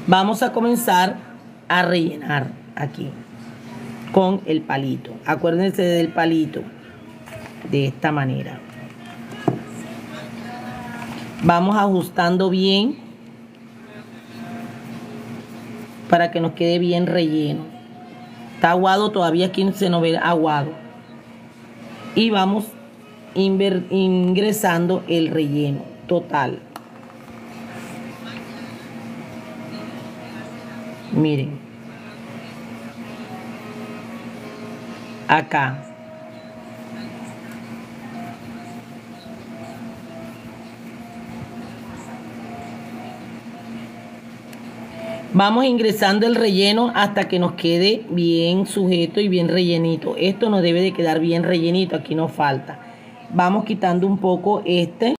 Vamos a comenzar a rellenar aquí con el palito. Acuérdense del palito de esta manera. Vamos ajustando bien para que nos quede bien relleno. Está aguado todavía, aquí se nos ve aguado. Y vamos ingresando el relleno total. Miren. Acá. Vamos ingresando el relleno hasta que nos quede bien sujeto y bien rellenito. Esto nos debe de quedar bien rellenito, aquí nos falta. Vamos quitando un poco este.